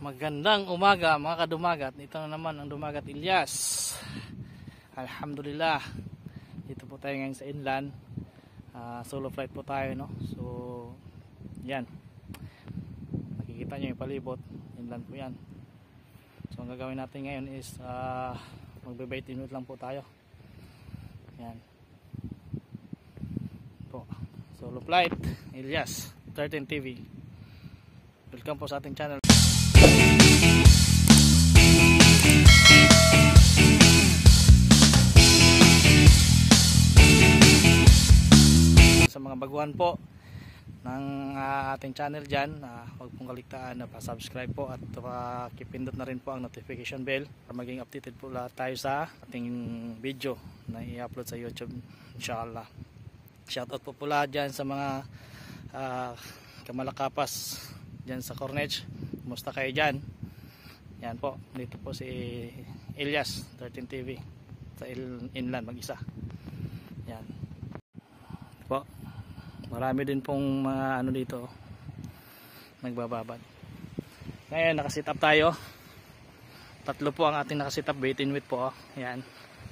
Magandang umaga mga kadumagat. Ito na naman ang Dumagat Ilyas. Alhamdulillah. Dito po tayo ngayon sa inland. Solo flight po tayo, no? So, yan. Nakikita nyo yung palibot. Inland po yan. So, ang gagawin natin ngayon is magbe-bait minute lang po tayo. Yan. Po. Solo flight Ilyas 13 TV. Welcome po sa ating channel. Sa mga baguhan po ng ating channel dyan, huwag pong kaligtaan na pa-subscribe po at pakipindot na rin po ang notification bell para maging updated po lahat tayo sa ating video na i-upload sa YouTube, inshallah. Shoutout po pula dyan sa mga kamalakapas dyan sa Cornech. Kumusta kayo dyan? Yan po, dito po si Ilyas 13 TV sa inland mag-isa. Yan po, marami din pong mga ano dito nagbababad. Ngayon nakasit up tayo, tatlo po ang ating nakasit up, bait in with po. Yan.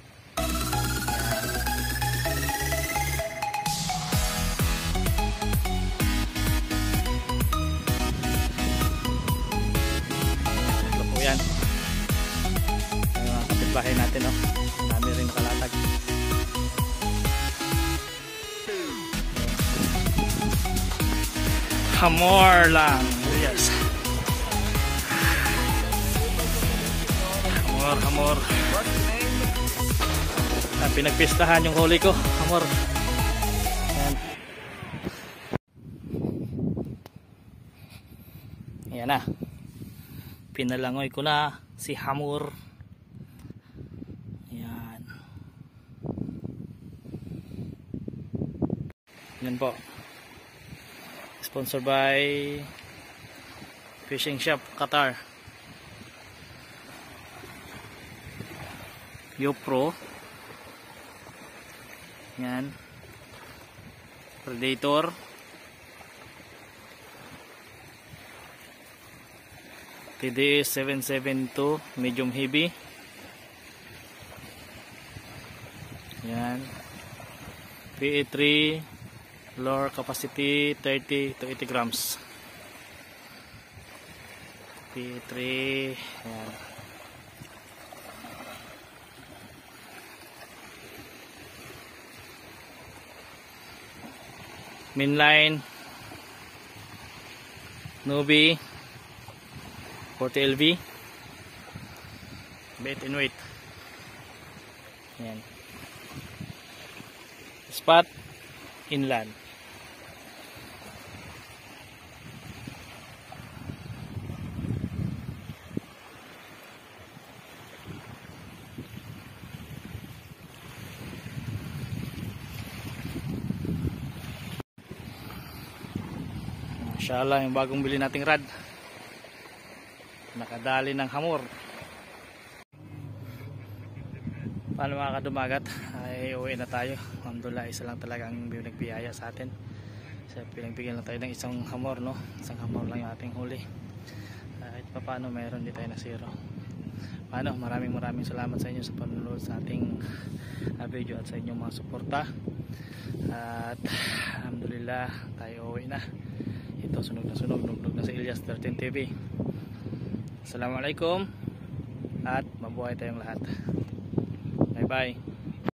Yan yung mga kapitbahay natin, no? Dami rin nakalatag. Hamor lang, yes. Hamor. Pinagpistahan yung huli ko, hamor. Yan. Yan na. Pinalangoy ko na si hamor. Yan. Yan po. Sponsored by Fishing Shop Qatar. YoPro. Yan. Predator. TDS 772 medium heavy. Yan. PE3 lure capacity 30 to 80 grams. PE3. Yan. Mainline Nubi 40 LV, bait in weight. Yan. Spot inland. Inshallah yung bagong bili nating rad nakadali ng hamor. Paano mga kadumagat, ay uwi na tayo. Alhamdulillah, isa lang talaga ang nagbiyaya sa atin. So, pinagbigyan lang tayo ng isang hamor, no? Isang hamor lang yung ating huli. Kahit pa paano mayroon di tayo na zero. Paano, maraming salamat sa inyo sa panonood sa ating video at sa inyong mga suporta. At alhamdulillah, tayo uwi na. Ito, sunog na sa Ilyas 13 TV. Assalamualaikum at mabuhay tayong lahat. Bye bye.